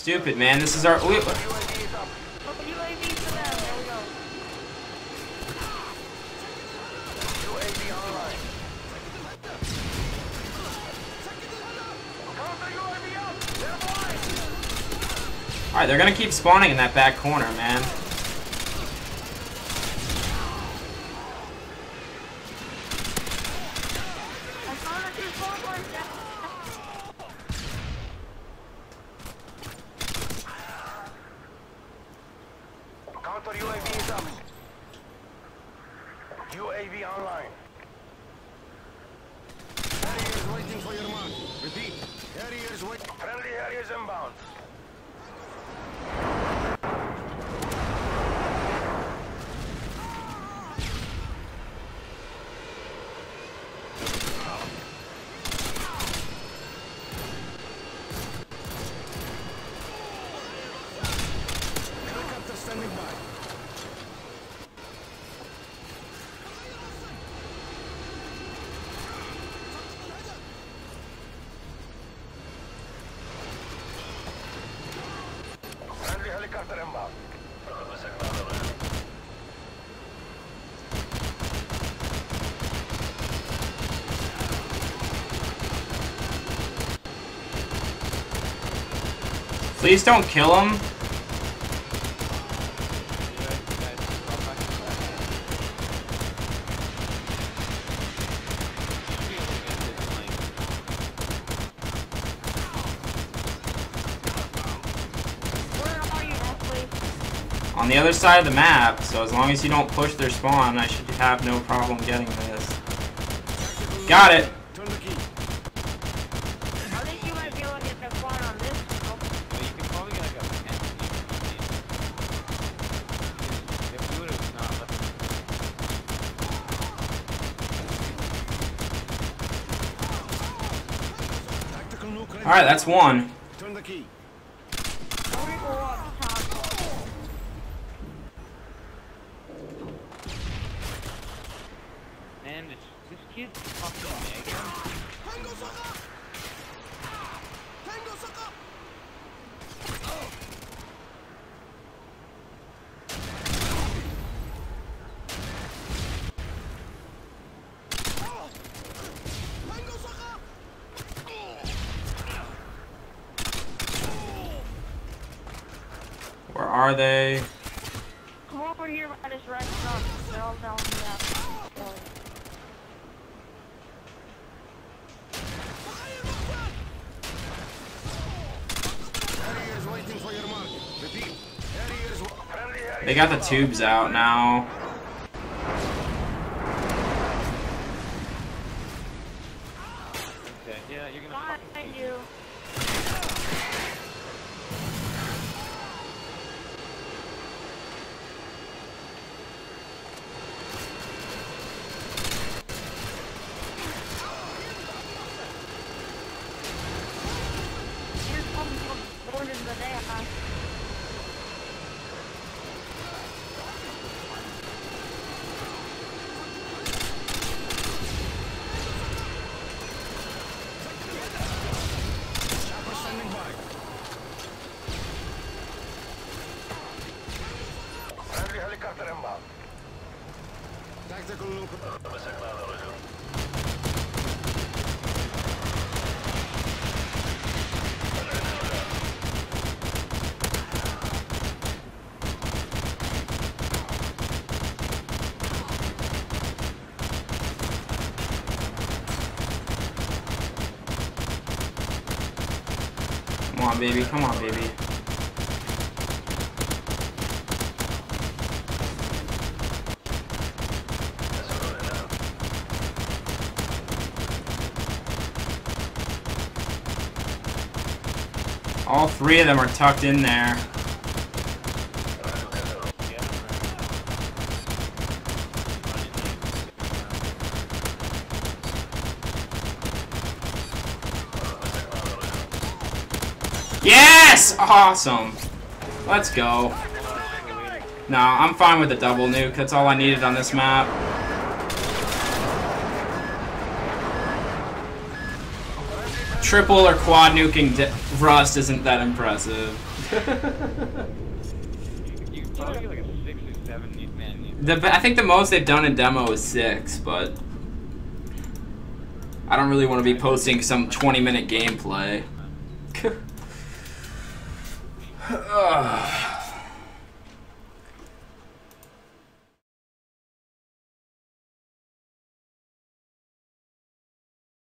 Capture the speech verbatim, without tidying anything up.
stupid, man. This is our. We, Alright, they're gonna keep spawning in that back corner, man. Counter U A V is up. U A V online. Harrier is waiting for your mark. Repeat. Harrier is waiting. Friendly Harrier is inbound. Helicopter standing by. Friendly helicopter inbound. Please don't kill him. On the other side of the map, so as long as you don't push their spawn, I should have no problem getting this. Got it! Turn the key. I think you might be able to get the spawn on this. Well, you can probably get like a pen. If we would have not left. Tactical nuke ready. Alright, that's one. Turn the key. And this, this kid's fucking mega. Tango Saka! Tango Saka! Tango Saka! Where are they? Come over here by this red truck. They're all down the map. Harrier is waiting for your mark. Repeat. Harrier is friendly Harrier. They got the tubes out now. Okay, yeah, you're gonna Behind you. Here's something born in the day, huh? Chopper standing by. Friendly helicopter inbound. Tactical nuke. Come on, baby. Come on, baby. All three of them are tucked in there. Yes! Awesome. Let's go. No, I'm fine with the double nuke. That's all I needed on this map. Triple or quad nuking Rust isn't that impressive. You could probably get like a six or seven man. The, I think the most they've done in demo is six, but I don't really want to be posting some twenty minute gameplay. Ugh.